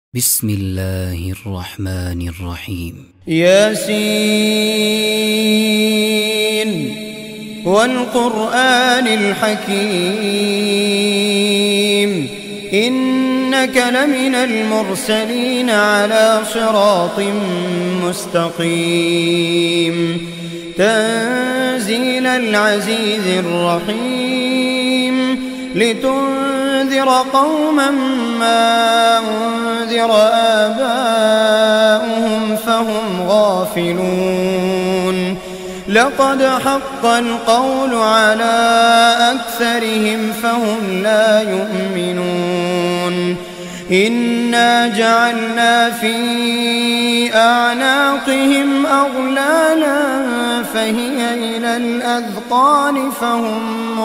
بسم الله الرحمن الرحيم. ياسين والقرآن الحكيم إنك لمن المرسلين على صراط مستقيم تنزيل العزيز الرحيم لتنذر قوما ما أنذر آباؤهم فهم غافلون لقد حق القول على أكثرهم فهم لا يؤمنون إنا جعلنا في أعناقهم أغلالا فهي إلى الأذقان فهم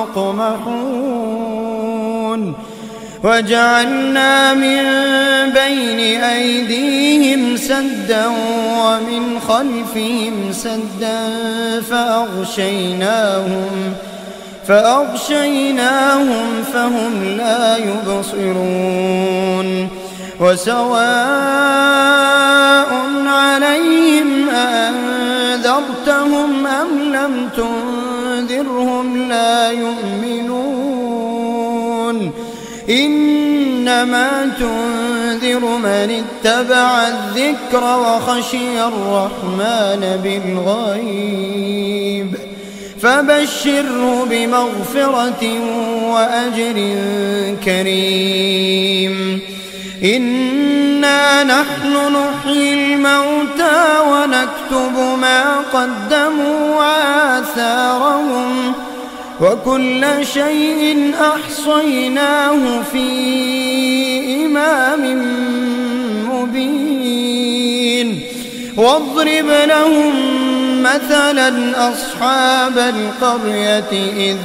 مقمحون وجعلنا من بين أيديهم سدا ومن خلفهم سدا فأغشيناهم فهم لا يبصرون وسواء عليهم أأنذرتهم أم لم تنذرهم لا يؤمنون إنما تنذر من اتبع الذكر وخشي الرحمن بالغيب فبشره بمغفرة وأجر كريم إنا نحن نحيي الموتى ونكتب ما قدموا وآثارهم وكل شيء أحصيناه في إمام مبين واضرب لهم مثلا أصحاب القرية إذ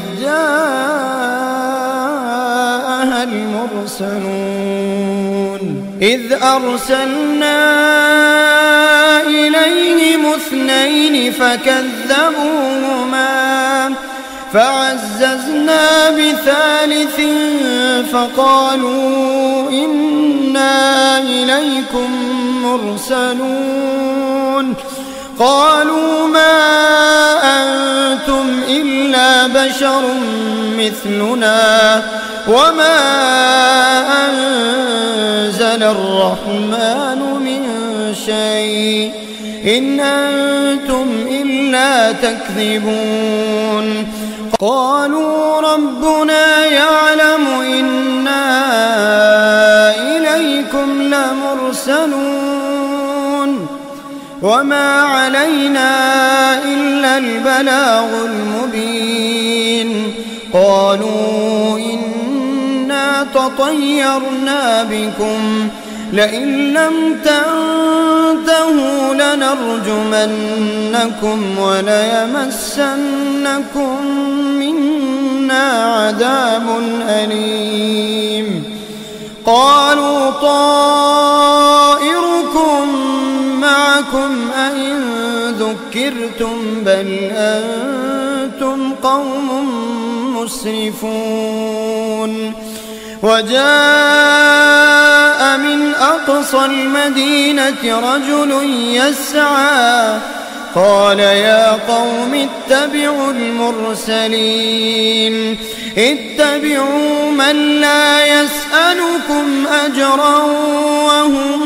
جاءها المرسلون إذ أرسلنا إليهم اثنين فكذبوهما فعززنا بثالث فقالوا إنا إليكم مرسلون قالوا ما أنتم إلا بشر مثلنا وما أنزل الرحمن من شيء إن أنتم إلا تكذبون قالوا ربنا يعلم إنا إليكم لمرسلون وما علينا إلا البلاغ المبين قالوا إنا تطيرنا بكم لئن لم تنتهوا لنرجمنكم وليمسنكم منا عذاب أليم قالوا طائركم معكم أئن ذكرتم بل أنتم قوم مسرفون وجاء من أقصى المدينة رجل يسعى قال يا قوم اتبعوا المرسلين اتبعوا من لا يسألكم أجرا وهم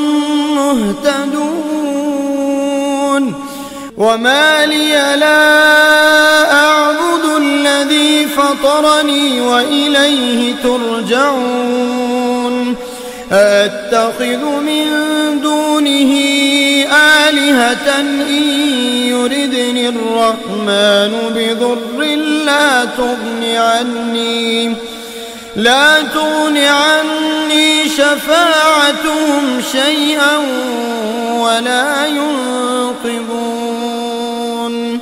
مهتدون وما لي لا أعبد الذي فطرني وإليه ترجعون أتخذ من دونه آلهة إن يردني الرحمن بضر لا تغن عني شفاعتهم شيئا ولا ينقذون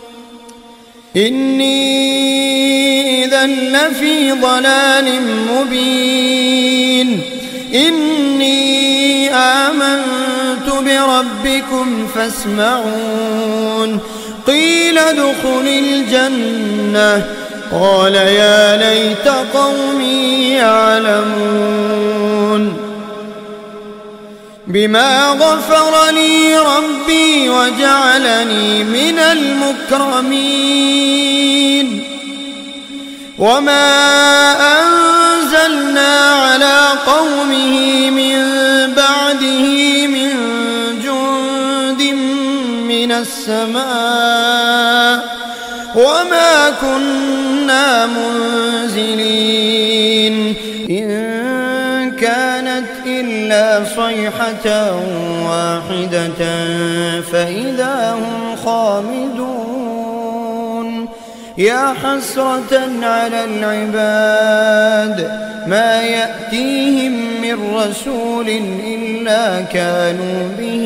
إني إذا لفي ضلال مبين إني آمنت بربكم فاسمعون قيل ادخل الجنة قال يا ليت قومي يعلمون بما غفر لي ربي وجعلني من المكرمين وما أنزلنا على قومه من بعده من جند من السماء وما كنا منزلين إن كانت إلا صيحة واحدة فإذا هم خامدون يا حسرة على العباد ما يأتيهم من رسول إلا كانوا به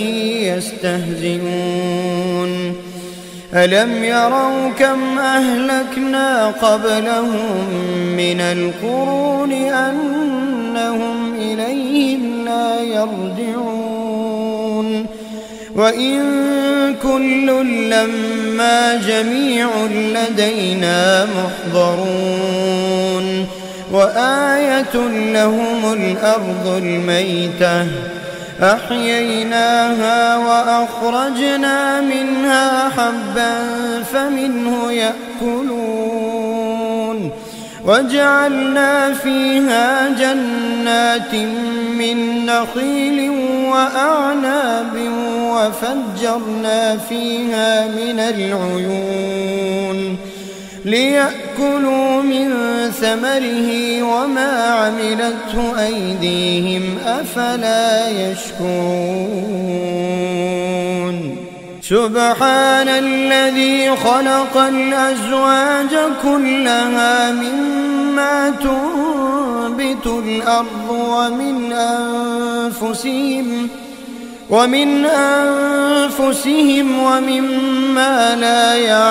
يستهزئون ألم يروا كم أهلكنا قبلهم من القرون أنهم إليهم لا يرجعون وإن كل لما جميع لدينا محضرون وآية لهم الأرض الميتة أحييناها وأخرجنا منها حبا فمنه يأكلون وجعلنا فيها جنات من نخيل وأعناب وفجرنا فيها من العيون ليأكلوا من ثمره وما عملته أيديهم أفلا يشكرون سبحان الذي خلق الأزواج كلها مما تنبت الأرض ومن أنفسهم ومما لا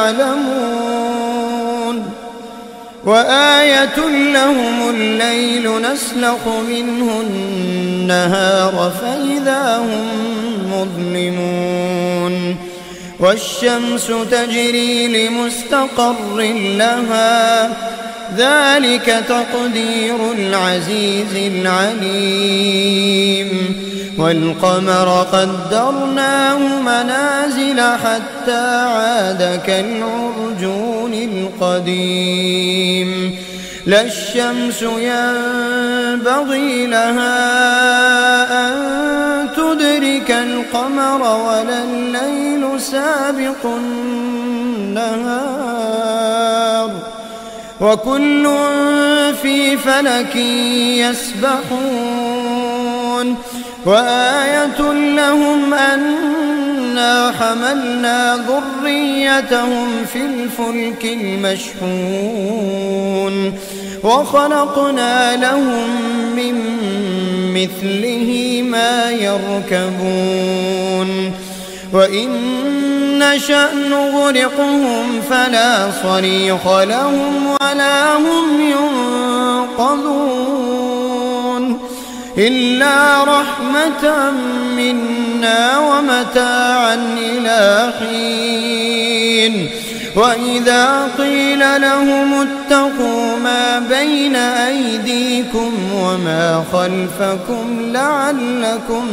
يعلمون وآية لهم الليل نسلخ منه النهار فإذا هم مظلمون والشمس تجري لمستقر لها ذلك تقدير العزيز العليم والقمر قدرناه منازل حتى عاد كالعرجون القديم لا الشمس ينبغي لها أن تدرك القمر ولا الليل سابق النهار وكل في فلك يسبحون وآية لهم أنا حملنا ذريتهم في الفلك المشحون وخلقنا لهم من مثله ما يركبون وإن نشأ نغرقهم فلا صريخ لهم ولا هم ينقذون إلا رحمة منا ومتاعا إلى حين وإذا قيل لهم اتقوا ما بين أيديكم وما خلفكم لعلكم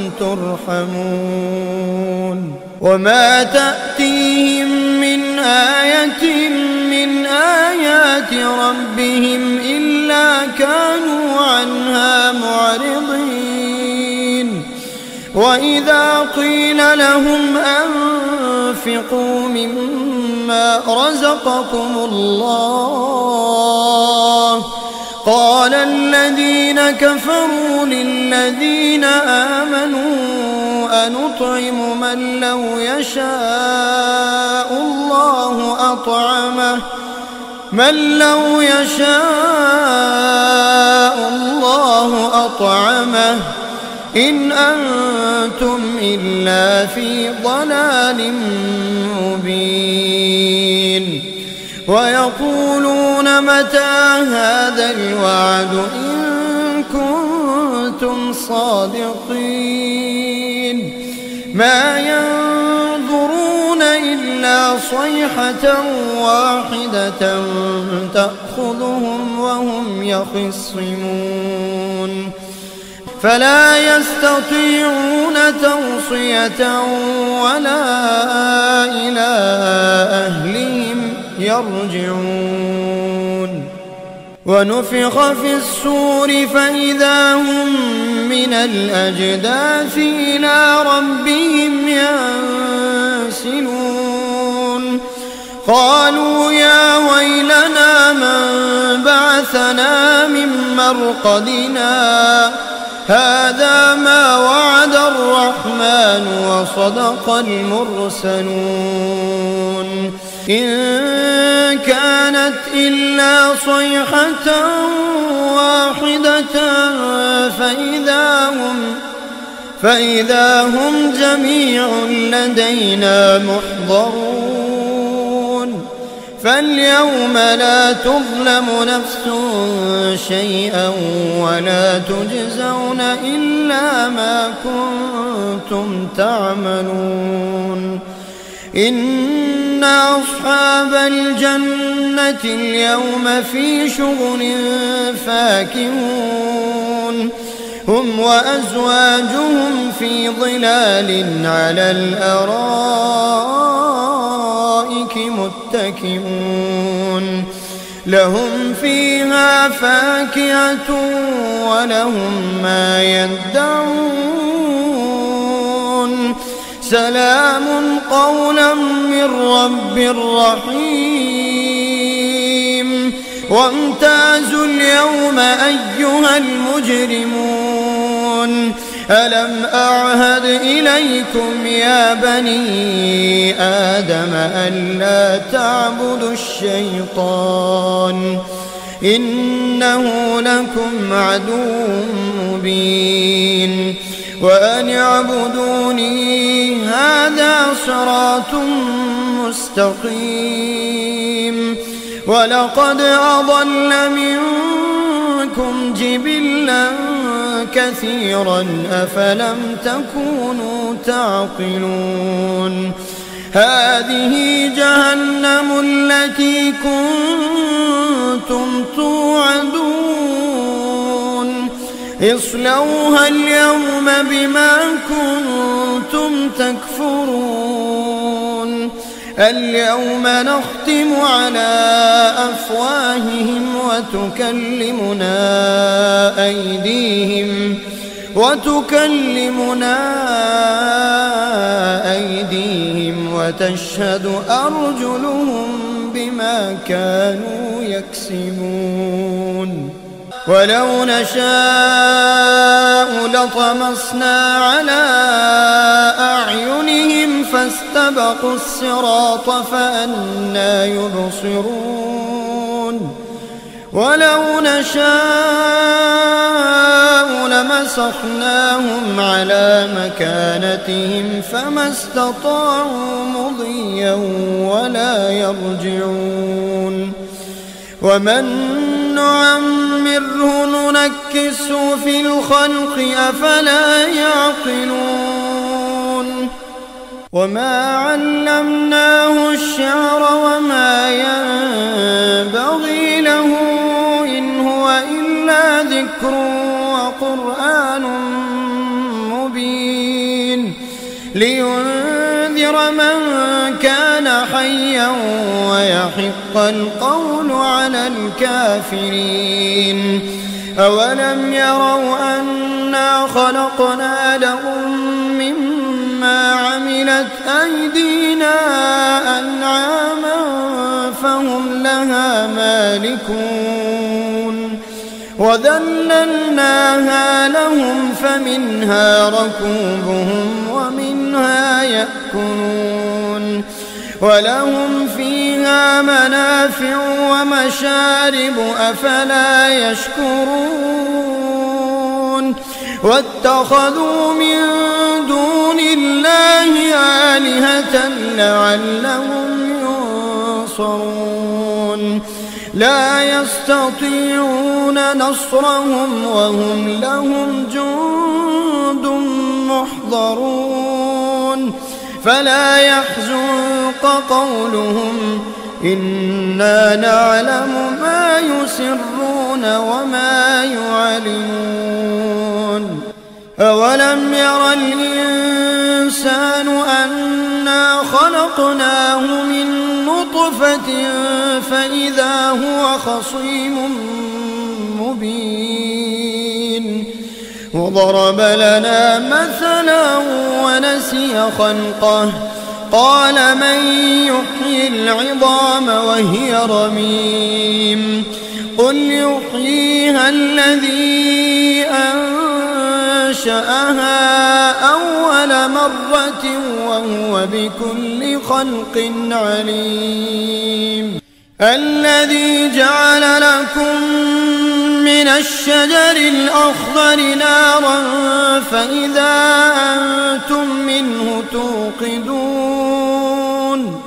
ترحمون وما تأتيهم من آية من آيات ربهم إلا كانوا عنها معرضين وإذا قيل لهم أنفقوا مما رزقكم الله قال الذين كفروا للذين آمنوا أنطعم من لو يشاء الله أطعمه إن أنتم إلا في ضلال مبين ويقولون متى هذا الوعد إن كنتم صادقين ما ينظرون إلا صيحة واحدة تأخذهم وهم يخصمون فلا يستطيعون توصية ولا إلى أهلهم يرجعون. ونفخ في الصور فإذا هم من الأجداث إلى ربهم ينسلون. قالوا يا ويلنا من بعثنا من مرقدنا هذا ما وعد الرحمن وصدق المرسلون. إن كانت إلا صيحة واحدة فإذا هم جميع لدينا محضرون. فاليوم لا تظلم نفس شيئا ولا تجزون إلا ما كنتم تعملون. إن أصحاب الجنة اليوم في شغل فاكهون هم وأزواجهم في ظلال على الأرائك متكئون لهم فيها فاكهة ولهم ما يدعون. سلام قولا من رب رحيم. وامتازوا اليوم أيها المجرمون ألم أعهد إليكم يا بني آدم ألا تعبدوا الشيطان إنه لكم عدو مبين. وأن اعبدوني هذا صراط مستقيم. ولقد أضل منكم جبلا كثيرا أفلم تكونوا تعقلون. هذه جهنم التي كنتم توعدون اصلوها اليوم بما كنتم تكفرون. اليوم نختم على أفواههم وتكلمنا أيديهم وتشهد أرجلهم بما كانوا يكسبون. ولو نشاء لطمسنا على أعينهم فاستبقوا الصراط فأنى يبصرون. ولو نشاء لمسخناهم على مكانتهم فما استطاعوا مضيا ولا يرجعون. ومن نعمره ننكسه في الخلق أفلا يعقلون. وما علمناه الشعر وما ينبغي له إن هو إلا ذكر وقرآن مبين لينذر من كان حيا ويحق القول على الكافرين. أولم يروا أنا خلقنا لهم مما عملت أيدينا أنعاما فهم لها مالكون وذللناها لهم فمنها ركوبهم ومنها يأكلون ولهم فيها منافع ومشارب أفلا يشكرون. واتخذوا من دون الله آلهة لعلهم ينصرون. لا يستطيعون نصرهم وهم لهم جند محضرون. فلا يحزنك قولهم إنا نعلم ما يسرون وما يعلنون. أولم ير الإنسان الإنسان أنا خلقناه من نطفة فإذا هو خصيم مبين وضرب لنا مثلا ونسي خلقه قال من يحيي العظام وهي رميم قل يحييها الذي أنشأها أول مرة وهو بكل خلق عليم الذي جعل لكم من الشجر الأخضر نارا فإذا أنتم منه توقدون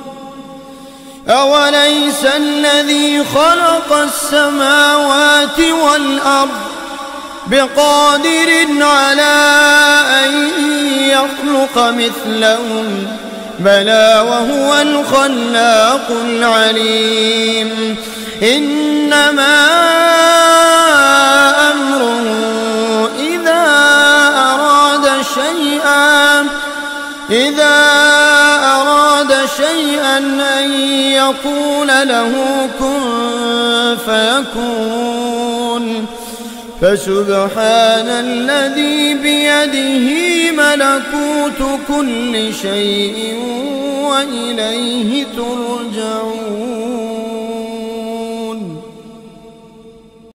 أوليس الذي خلق السماوات والأرض بقادر على أن يخلق مثلهم بلى وهو الخلاق العليم إنما أمره إذا أراد شيئا أن يقول له كن فيكون فسبحان الذي بيده ملكوت كل شيء وإليه ترجعون.